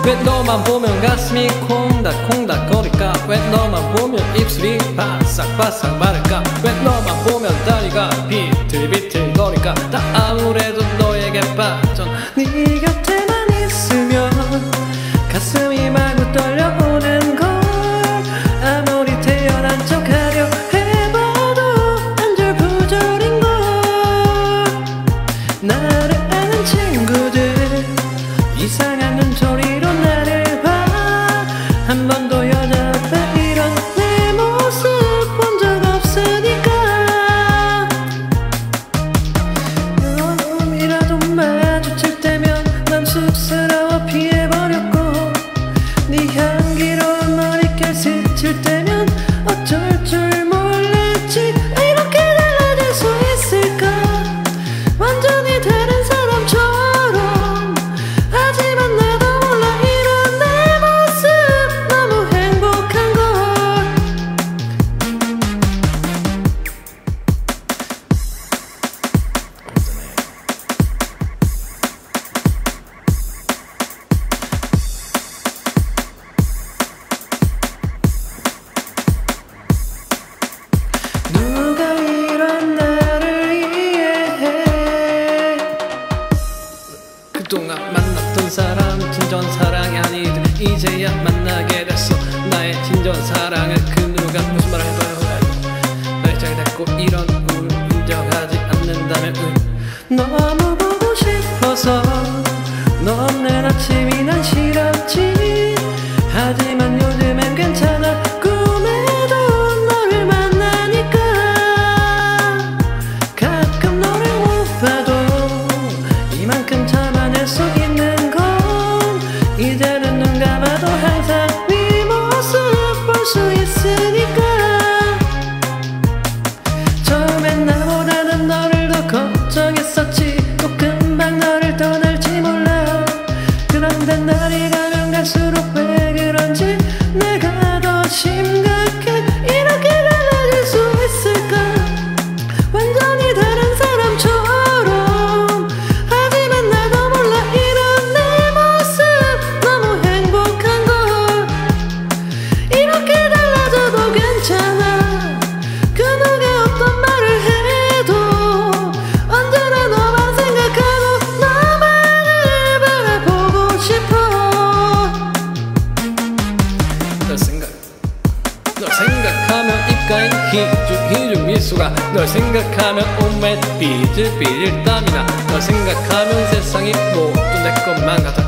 왜 너만 보면 가슴이 콩닥콩닥거릴까? 왜 너만 보면 입술이 바싹바싹 마를까? 왜 너만 보면 다리가 비틀비틀거릴까? 다 아무래도 너에게 빠져 네 곁에만 있으면 가슴이 마구 떨려오는 걸. 아무리 태어난 척하려 해봐도 안절부절인 걸. 나를 아는 친구들 이상한 눈초리로 나를 봐. 한 번도 여자 앞에 이런 내 모습 본 적 없으니까. 조금이라도 마주칠 때면 난 쑥스러워 피해버렸고, 네 향기로운 머릿결 스칠 때면 어쩔 줄 몰랐지. 이렇게 달라질 수 있을까? 완전히 다른 사람처럼. 하지만 나도 몰라 이런 내 모습 너무 행복한 걸. 누가 이런 나를 이해해? 그동안 만났던 사람 진정 사랑이 아니듯 이제야 만나게 됐어. 나의 진정 사랑을 그 누가 무슨 말을 해봐요. 나의 잘 됐고 이런 우울 인정하지 않는다면 너무 보고 싶어서 너 없는 아침이 난 싫었지. 하지만 요즘엔 괜찮아. 꿈에도 너를 만나니까. 가끔 너를 못 봐도 이만큼 참아낼 수 있는 건 이제는 눈 감아도 항상 네 모습 볼 수 있으니까. 처음엔 나보다는 너를 더 걱정했었지. 또 금방 너를 떠날지 몰라. 그런데 날이 가면 갈수록 왜 그런지 내가 더 심각해. 이렇게 달라질 수 있을까? 완전히 다른 사람처럼. 하지만 나도 몰라 이런 내 모습 너무 행복한 걸. 이렇게 달라져도 괜찮아. 그 누가 어떤 말을 해도 언제나 너만 생각하고 너만을 바라보고 싶어. 널 생각하면 입가엔 희죽희죽 미소가. 널 생각하면 온몸에 삐질삐질 땀이 나. 널 생각하면 세상이 모두 내 것만 같아.